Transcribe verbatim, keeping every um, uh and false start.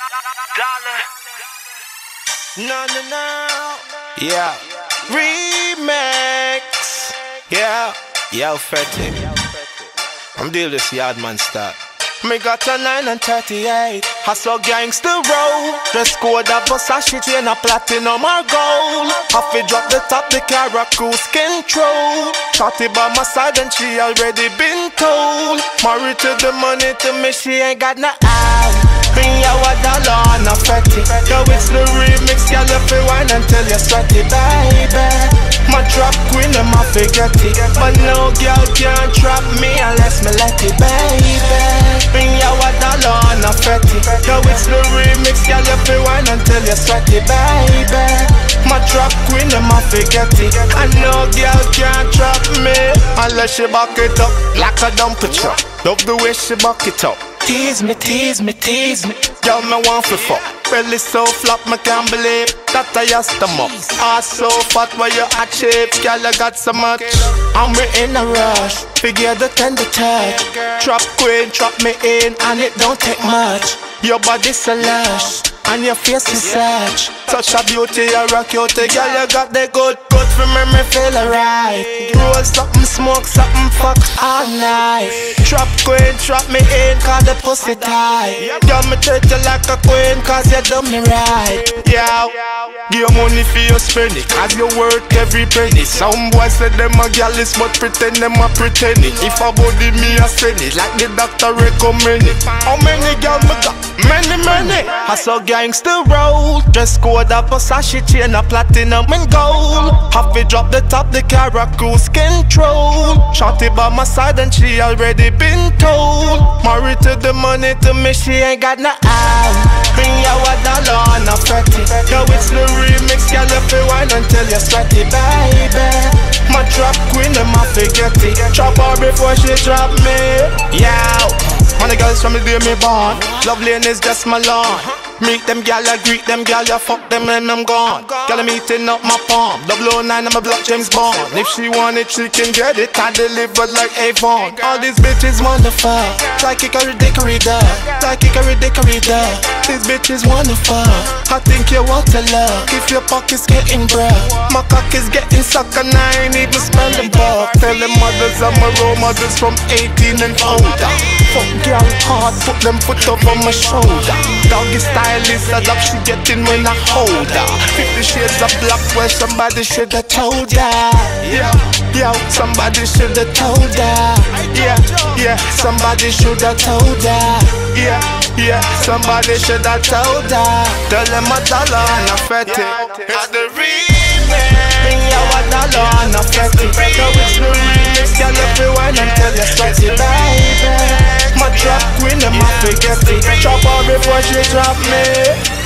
Dollar. No, no, no. Yeah. Remix. Yeah. Yo, Fetty. I'm dealing with this Yardman start. Me got a nine and thirty-eight. Hustle gangster roll. Dress code a Versace chain a platinum or gold. Have to drop the top, the Cara cruise control. Shorty by my side and she already been told. Married to the money, to me she ain't got no eye. Me a what dollar on a Fetty. Yo, it's the remix, y'all if you wine until you're sweaty, baby. My trap queen, them I forget it. But no girl can't trap me unless me let it, baby. Me a what dollar on a Fetty. Yo, it's the remix, y'all if you wine until you're sweaty, baby. My trap queen, them I forget it. And no girl can't trap me unless she back it up like a dumper truck. Love the way she back it up. Tease me, tease me, tease me. Girl, me want for fuck. Belly so flop, me can't believe that I asked them up. Ass so fat, where you achieve? Girl, I got so much. I'm in a rush. Figure the tender touch. Trap queen, trap me in, and it don't take much. Your body's so lush, and your face is such. Such a beauty, you rock your girl, you got the good, good for me, me feel alright. Roll something, smoke something, fuck all night. Trap queen, trap me in, cause the pussy tight. Girl, me treat you like a queen, cause you do me right. Yeah, give money for your spend it, cause you work every penny. Some boys say them a gallus, but pretend them a pretend it. If a body me a send it, like the doctor recommend it. How many girl me got? Many, many. I saw gangster roll. Dress code a Versace chain a platinum and gold. Have to drop the top, the Cara cruise control. Shorty by my side and she already been told. Married to the money, to me she ain't got no eye. Bring your a dollar on a Fetty. Yo, it's the remix, y'all if you wine until you're sweaty, baby. My trap queen, them I forget it. Trap her before she trap me. Yeah. Man, the girls from the day me born. Love lane is just my lawn. Meet them gal, I greet them gal, I fuck them and I'm gone. Gal, I'm eating up my palm. double oh nine, I'm a black James Bond. If she want it, she can get it. I deliver like Avon. All these bitches wonderful. Like Hickory Dickory Dock. Like Hickory Dickory Dock. These bitches wonderful. I think you want to love. If your pocket's getting broke, my cock is getting sucked and I ain't even spend the buck. Tell them mothers I'm a role models from eighteen and older. Fuck girl hard, put them foot up on my shoulder. Doggy style is a love she getting when I hold her. Fifty shades of black where somebody shoulda told her. Yeah, yeah, somebody shoulda told her. Yeah, yeah, somebody shoulda told her. Yeah, yeah, somebody shoulda told her. Tell them a dollar and a Fetty. It's the remix. Bring your a dollar and a Fetty. Now it's the remix. Girl, if you wine until you're sweaty, baby. My trap queen, them I forget it. Chop her before she drop me.